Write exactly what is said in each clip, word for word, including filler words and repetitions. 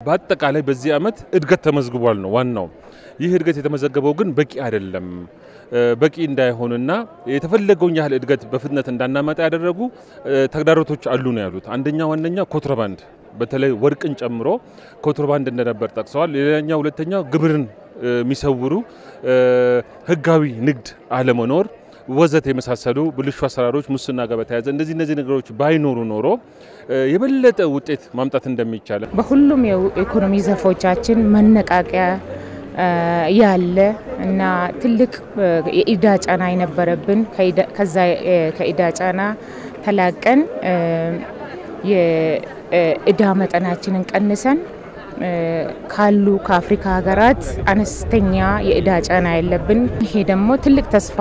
በአጠቃላይ በዚህ አመት እድገት ተመዝግቧል ነው ዋናው። ይህ እድገት የተመዘገበው ግን በቂ አይደለም። በቂ እንዳይሆንና የተፈለገውን ያህል እድገት በፍጥነት እንዳናመጣ ያደረጉ ተግዳሮቶች አሉ ነው ያሉት። አንደኛ ዋነኛ ኮንትሮባንድ በተለይ ወርቅን ጨምሮ ኮንትሮባንድ እንደነበር ጠቅሰዋል። ሌላኛው ሁለተኛው ግብርን የሚሰውሩ ህጋዊ ንግድ አለመኖር ወዘተ የመሳሰሉ ብልሹ አሰራሮች ሙስና ጋር በተያያዘ እንደዚህ እነዚህ ነገሮች ባይኖሩ ኖሮ የበለጠ ውጤት ማምጣት እንደሚቻል በሁሉም የኢኮኖሚ ዘርፎቻችን መነቃቂያ ያለ እና ትልቅ የኢዳ ጫና የነበረብን ከዛ ከኢዳ ጫና ተላቀን የኢዳ መጠናችንን ቀንሰን ካሉ ከአፍሪካ ሀገራት አነስተኛ የኢዳ ጫና ያለብን ይሄ ደግሞ ትልቅ ተስፋ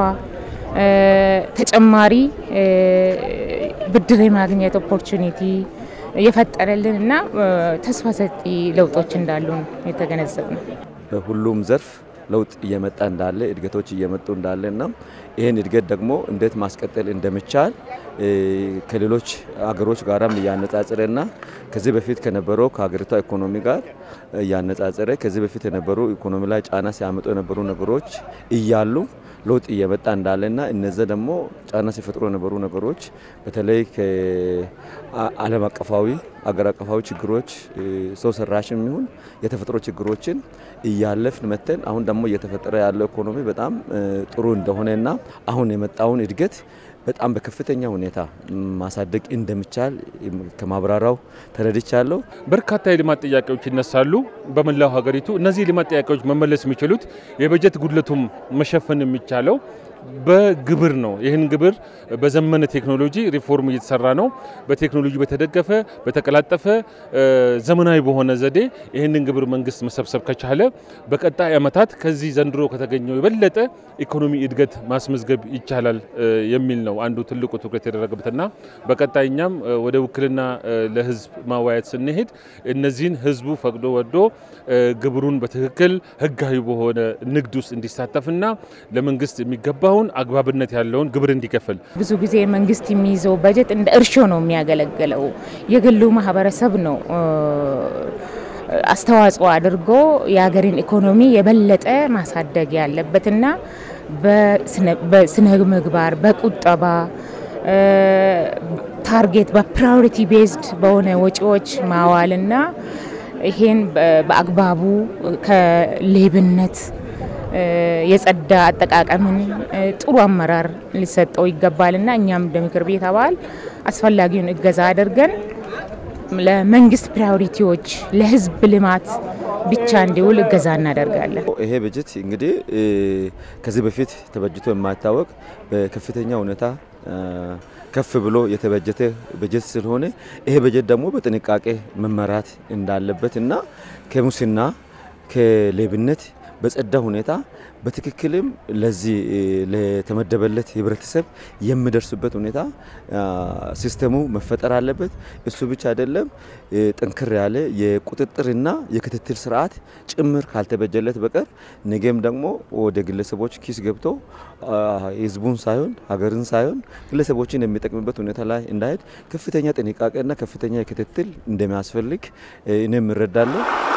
ተጨማሪ ብድር የማግኘት ኦፖርቹኒቲ የፈጠረልንና ተስፋ ሰጪ ለውጦች እንዳሉ የተገነዘብነው በሁሉም ዘርፍ ለውጥ እየመጣ እንዳለ እድገቶች እየመጡ እንዳለና ይሄን እድገት ደግሞ እንዴት ማስቀጠል እንደሚቻል ከሌሎች አገሮች ጋራም ያነጻጸረና ከዚህ በፊት ከነበረው ከሀገሪቷ ኢኮኖሚ ጋር ያነጻጸረ ከዚህ በፊት የነበሩ ኢኮኖሚ ላይ ጫና ሲያመጡ የነበሩ ነገሮች እያሉ ለውጥ እየመጣ እንዳለና እነዛ ደግሞ ጫና ሲፈጥሩ የነበሩ ነገሮች በተለይ ከዓለም አቀፋዊ አገር አቀፋዊ ችግሮች ሰው ሰራሽም ይሁን የተፈጥሮ ችግሮችን እያለፍን መተን አሁን ደግሞ እየተፈጠረ ያለው ኢኮኖሚ በጣም ጥሩ እንደሆነና አሁን የመጣውን እድገት በጣም በከፍተኛ ሁኔታ ማሳደግ እንደሚቻል ከማብራራው ተረድቻለሁ። በርካታ የልማት ጥያቄዎች ይነሳሉ በመላው ሀገሪቱ። እነዚህ ልማት ጥያቄዎች መመለስ የሚችሉት የበጀት ጉድለቱም መሸፈን የሚቻለው በግብር ነው። ይህን ግብር በዘመነ ቴክኖሎጂ ሪፎርም እየተሰራ ነው። በቴክኖሎጂ በተደገፈ በተቀላጠፈ ዘመናዊ በሆነ ዘዴ ይህንን ግብር መንግስት መሰብሰብ ከቻለ በቀጣይ አመታት ከዚህ ዘንድሮ ከተገኘው የበለጠ ኢኮኖሚ እድገት ማስመዝገብ ይቻላል የሚል ነው አንዱ ትልቁ ትኩረት የተደረገበትና በቀጣይኛም ወደ ውክልና ለህዝብ ማዋያት ስንሄድ እነዚህን ህዝቡ ፈቅዶ ወዶ ግብሩን በትክክል ህጋዊ በሆነ ንግድ ውስጥ እንዲሳተፍና ለመንግስት የሚገባውን አግባብነት ያለውን ግብር እንዲከፈል ብዙ ጊዜ መንግስት የሚይዘው በጀት እንደ እርሾ ነው የሚያገለግለው የግሉ ማህበረሰብ ነው አስተዋጽኦ አድርጎ የሀገርን ኢኮኖሚ የበለጠ ማሳደግ ያለበትና በስነ ምግባር በቁጠባ ታርጌት በፕራዮሪቲ ቤዝድ በሆነ ወጪዎች ማዋልና ይሄን በአግባቡ ከሌብነት የጸዳ አጠቃቀምን ጥሩ አመራር ሊሰጠው ይገባልና እኛም ደምክር ቤት አባል አስፈላጊውን እገዛ አድርገን ለመንግስት ፕራዮሪቲዎች ለህዝብ ልማት ብቻ እንዲውል እገዛ እናደርጋለን። ይሄ በጀት እንግዲህ ከዚህ በፊት ተበጅቶ የማይታወቅ በከፍተኛ ሁኔታ ከፍ ብሎ የተበጀተ በጀት ስለሆነ ይሄ በጀት ደግሞ በጥንቃቄ መመራት እንዳለበትና ከሙስና ከሌብነት በጸዳ ሁኔታ በትክክልም ለዚህ ለተመደበለት ህብረተሰብ የሚደርስበት ሁኔታ ሲስተሙ መፈጠር አለበት። እሱ ብቻ አይደለም ጠንከር ያለ የቁጥጥርና የክትትል ስርዓት ጭምር ካልተበጀለት በቀር ነገም ደግሞ ወደ ግለሰቦች ኪስ ገብቶ ህዝቡን ሳይሆን ሀገርን ሳይሆን ግለሰቦችን የሚጠቅምበት ሁኔታ ላይ እንዳይሄድ ከፍተኛ ጥንቃቄና ከፍተኛ ክትትል እንደሚያስፈልግ እኔም እረዳለሁ።